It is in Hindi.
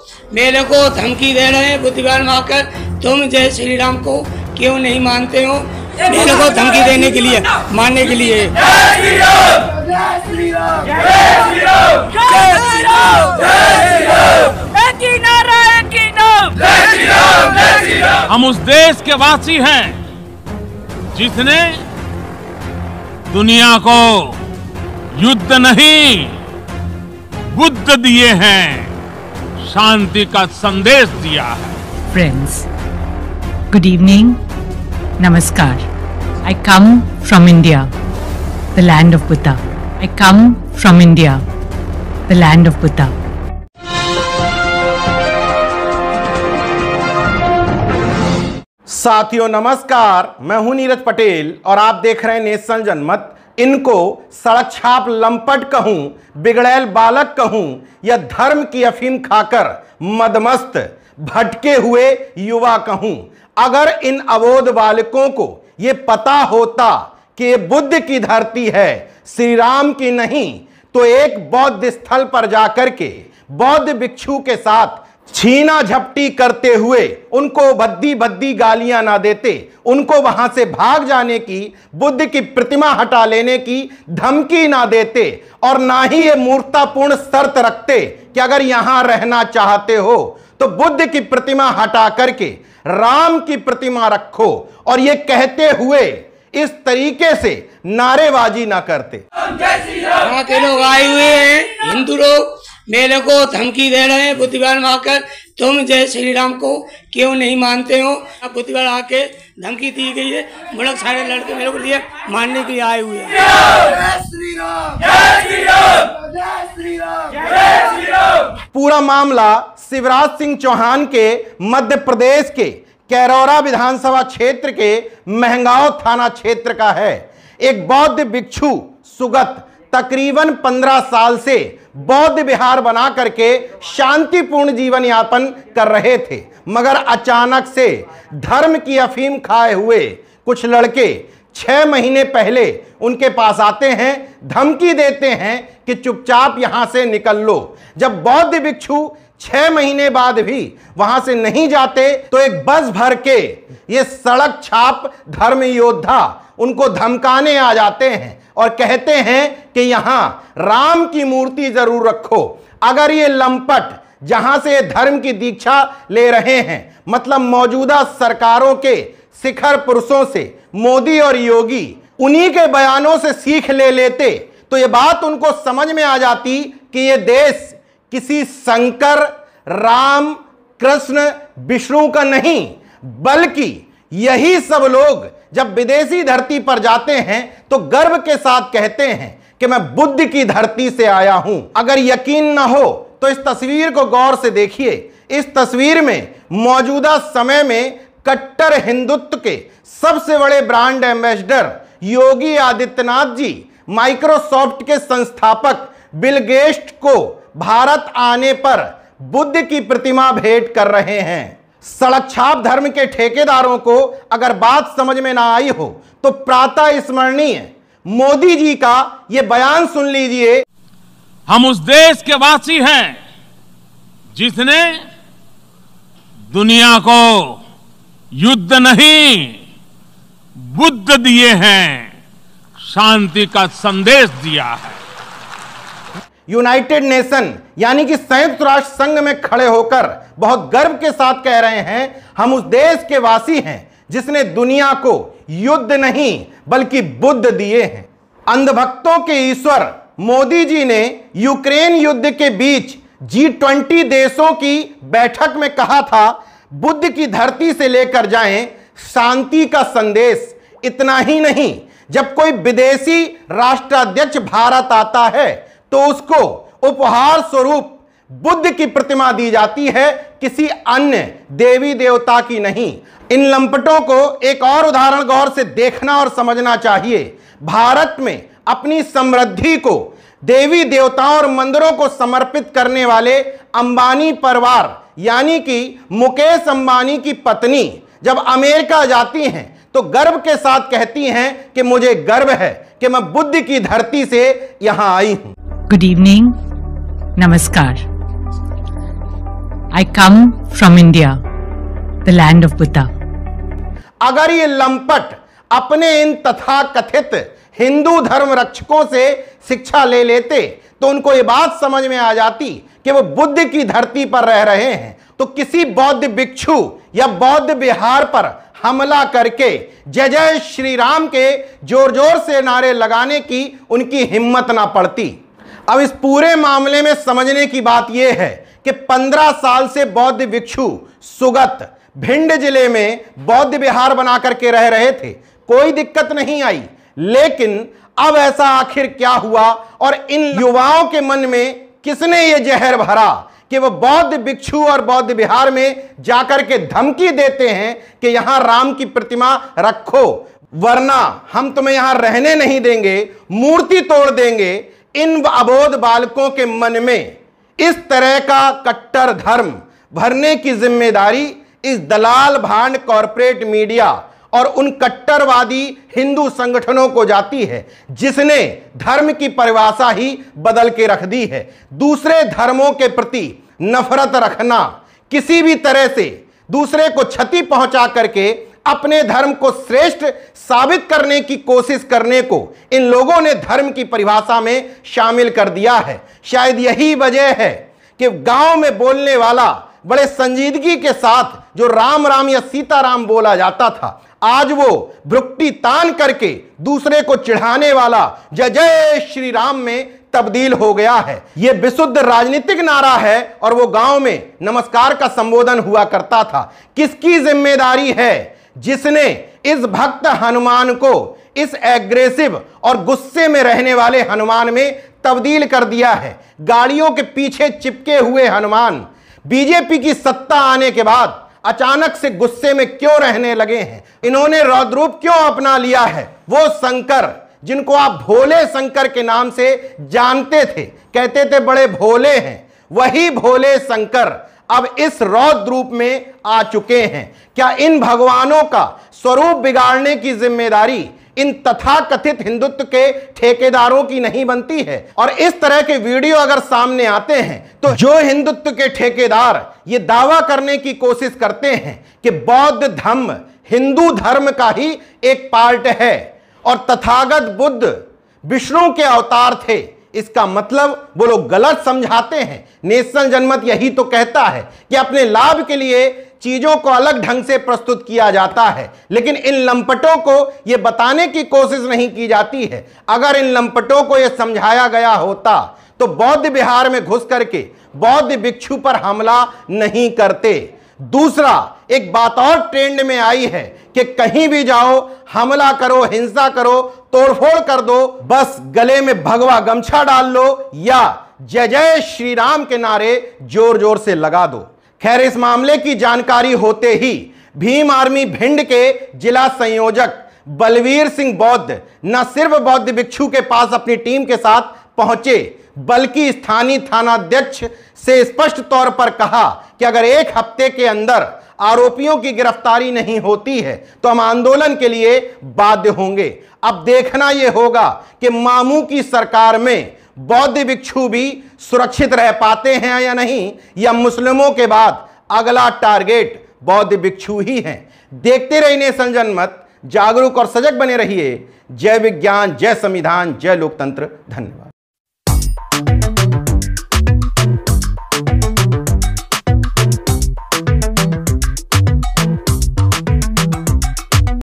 मेरे को धमकी दे रहे हैं बुद्धिमान आकर, तुम जय श्री राम को क्यों नहीं मानते हो? मेरे को धमकी देने के लिए, मारने के लिए। जय श्री राम, जय श्री राम, जय श्री राम, जय श्री राम, जय श्री राम, एक ही नारा, एक ही नाम, जय श्री राम, जय श्री राम। हम उस देश के वासी हैं जिसने दुनिया को युद्ध नहीं बुद्ध दिए हैं, शांति का संदेश दिया है। Friends, good evening, namaskar. I come from India, the land of Buddha. I come from India, the land of Buddha. साथियों नमस्कार, मैं हूं नीरज पटेल और आप देख रहे हैं नेशनल जनमत। इनको सड़क छाप लंपट कहूं, बिगड़ैल बालक कहूं या धर्म की अफीम खाकर मदमस्त भटके हुए युवा कहूं, अगर इन अबोध बालकों को ये पता होता कि ये बुद्ध की धरती है, श्री राम की नहीं, तो एक बौद्ध स्थल पर जाकर के बौद्ध भिक्षु के साथ छीना झपटी करते हुए उनको भद्दी भद्दी गालियां ना देते, उनको वहां से भाग जाने की, बुद्ध की प्रतिमा हटा लेने की धमकी ना देते, और ना ही ये मूर्खतापूर्ण शर्त रखते कि अगर यहां रहना चाहते हो तो बुद्ध की प्रतिमा हटा करके राम की प्रतिमा रखो, और ये कहते हुए इस तरीके से नारेबाजी ना करते। वहाँ के लोग आए हुए हैं, हिंदू लोग, मेरे को धमकी दे रहे हैं बुद्धिमान आकर, तुम जय श्री राम को क्यों नहीं मानते हो? बुद्धिमान आके धमकी दी गई है, मुल्क सारे लड़के मेरे को लिए मारने के लिए आए हुए हैं। जय श्री राम, जय श्री राम, जय श्री राम, जय श्री राम। पूरा मामला शिवराज सिंह चौहान के मध्य प्रदेश के कैरोरा विधानसभा क्षेत्र के महंगांव थाना क्षेत्र का है। एक बौद्ध भिक्षु सुगत तकरीबन 15 साल से बौद्ध विहार बना करके शांतिपूर्ण जीवन यापन कर रहे थे, मगर अचानक से धर्म की अफीम खाए हुए कुछ लड़के 6 महीने पहले उनके पास आते हैं, धमकी देते हैं कि चुपचाप यहां से निकल लो। जब बौद्ध भिक्षु 6 महीने बाद भी वहां से नहीं जाते तो एक बस भर के ये सड़क छाप धर्म योद्धा उनको धमकाने आ जाते हैं और कहते हैं कि यहां राम की मूर्ति जरूर रखो। अगर ये लंपट जहां से धर्म की दीक्षा ले रहे हैं, मतलब मौजूदा सरकारों के शिखर पुरुषों से मोदी और योगी, उन्हीं के बयानों से सीख ले लेते तो ये बात उनको समझ में आ जाती कि ये देश किसी शंकर, राम, कृष्ण, विष्णु का नहीं, बल्कि यही सब लोग जब विदेशी धरती पर जाते हैं तो गर्व के साथ कहते हैं कि मैं बुद्ध की धरती से आया हूं। अगर यकीन ना हो तो इस तस्वीर को गौर से देखिए। इस तस्वीर में मौजूदा समय में कट्टर हिंदुत्व के सबसे बड़े brand ambassador Yogi Adityanath ji Microsoft के संस्थापक बिल गेट्स को भारत आने पर बुद्ध की प्रतिमा भेंट कर रहे हैं। सड़क छाप धर्म के ठेकेदारों को अगर बात समझ में ना आई हो तो प्रातः स्मरणीय मोदी जी का यह बयान सुन लीजिए। हम उस देश के वासी हैं जिसने दुनिया को युद्ध नहीं बुद्ध दिए हैं, शांति का संदेश दिया है। यूनाइटेड नेशन यानी कि संयुक्त राष्ट्र संघ में खड़े होकर बहुत गर्व के साथ कह रहे हैं, हम उस देश के वासी हैं जिसने दुनिया को युद्ध नहीं बल्कि बुद्ध दिए हैं। अंधभक्तों के ईश्वर मोदी जी ने यूक्रेन युद्ध के बीच G20 देशों की बैठक में कहा था, बुद्ध की धरती से लेकर जाएं शांति का संदेश। इतना ही नहीं, जब कोई विदेशी राष्ट्राध्यक्ष भारत आता है तो उसको उपहार स्वरूप बुद्ध की प्रतिमा दी जाती है, किसी अन्य देवी देवता की नहीं। इन लंपटों को एक और उदाहरण गौर से देखना और समझना चाहिए। भारत में अपनी समृद्धि को देवी देवताओं और मंदिरों को समर्पित करने वाले अंबानी परिवार यानी कि मुकेश अंबानी की पत्नी जब अमेरिका जाती हैं तो गर्व के साथ कहती हैं कि मुझे गर्व है कि मैं बुद्ध की धरती से यहां आई हूं। Good evening, namaskar. I come from India, the land of Buddha. अगर ये लंपट अपने इन तथाकथित हिंदू धर्म रक्षकों से शिक्षा ले लेते तो उनको ये बात समझ में आ जाती कि वो बुद्ध की धरती पर रह रहे हैं, तो किसी बौद्ध भिक्षु या बौद्ध विहार पर हमला करके जय जय श्री राम के जोर जोर से नारे लगाने की उनकी हिम्मत ना पड़ती। अब इस पूरे मामले में समझने की बात यह है कि 15 साल से बौद्ध भिक्षु सुगत भिंड जिले में बौद्ध विहार बना करके रह रहे थे, कोई दिक्कत नहीं आई। लेकिन अब ऐसा आखिर क्या हुआ और इन युवाओं के मन में किसने ये जहर भरा कि वो बौद्ध भिक्षु और बौद्ध विहार में जाकर के धमकी देते हैं कि यहां राम की प्रतिमा रखो वरना हम तुम्हें यहां रहने नहीं देंगे, मूर्ति तोड़ देंगे। इन अबोध बालकों के मन में इस तरह का कट्टर धर्म भरने की जिम्मेदारी इस दलाल भांड कॉरपोरेट मीडिया और उन कट्टरवादी हिंदू संगठनों को जाती है जिसने धर्म की परिभाषा ही बदल के रख दी है। दूसरे धर्मों के प्रति नफरत रखना, किसी भी तरह से दूसरे को क्षति पहुंचा करके अपने धर्म को श्रेष्ठ साबित करने की कोशिश करने को इन लोगों ने धर्म की परिभाषा में शामिल कर दिया है। शायद यही वजह है कि गांव में बोलने वाला बड़े संजीदगी के साथ जो राम राम या सीताराम बोला जाता था, आज वो भ्रुकुटी तान करके दूसरे को चिढ़ाने वाला जय जय श्री राम में तब्दील हो गया है। ये विशुद्ध राजनीतिक नारा है और वो गांव में नमस्कार का संबोधन हुआ करता था। किसकी जिम्मेदारी है जिसने इस भक्त हनुमान को इस एग्रेसिव और गुस्से में रहने वाले हनुमान में तब्दील कर दिया है? गाड़ियों के पीछे चिपके हुए हनुमान बीजेपी की सत्ता आने के बाद अचानक से गुस्से में क्यों रहने लगे हैं? इन्होंने रौद्र रूप क्यों अपना लिया है? वो शंकर जिनको आप भोले शंकर के नाम से जानते थे, कहते थे बड़े भोले हैं, वही भोले शंकर अब इस रौद्र रूप में आ चुके हैं। क्या इन भगवानों का स्वरूप बिगाड़ने की जिम्मेदारी इन तथाकथित हिंदुत्व के ठेकेदारों की नहीं बनती है? और इस तरह के वीडियो अगर सामने आते हैं तो जो हिंदुत्व के ठेकेदार ये दावा करने की कोशिश करते हैं कि बौद्ध धर्म हिंदू धर्म का ही एक पार्ट है और तथागत बुद्ध विष्णु के अवतार थे, इसका मतलब वो लोग गलत समझाते हैं। नेशनल जनमत यही तो कहता है कि अपने लाभ के लिए चीजों को अलग ढंग से प्रस्तुत किया जाता है, लेकिन इन लंपटों को यह बताने की कोशिश नहीं की जाती है। अगर इन लंपटों को यह समझाया गया होता तो बौद्ध विहार में घुस करके बौद्ध भिक्षु पर हमला नहीं करते। दूसरा, एक बात और ट्रेंड में आई है कि कहीं भी जाओ हमला करो, हिंसा करो, तोड़फोड़ कर दो, बस गले में भगवा गमछा डाल लो या जय जय श्री राम के नारे जोर जोर से लगा दो। खैर, इस मामले की जानकारी होते ही भीम आर्मी भिंड के जिला संयोजक बलवीर सिंह बौद्ध न सिर्फ बौद्ध भिक्षु के पास अपनी टीम के साथ पहुंचे बल्कि स्थानीय थानाध्यक्ष से स्पष्ट तौर पर कहा कि अगर एक हफ्ते के अंदर आरोपियों की गिरफ्तारी नहीं होती है तो हम आंदोलन के लिए बाध्य होंगे। अब देखना यह होगा कि मामू की सरकार में बौद्ध भिक्षु भी सुरक्षित रह पाते हैं या नहीं, या मुस्लिमों के बाद अगला टारगेट बौद्ध भिक्षु ही हैं। देखते रहिए नेशनल जनमत, जागरूक और सजग बने रहिए। जय विज्ञान, जय संविधान, जय लोकतंत्र। धन्यवाद।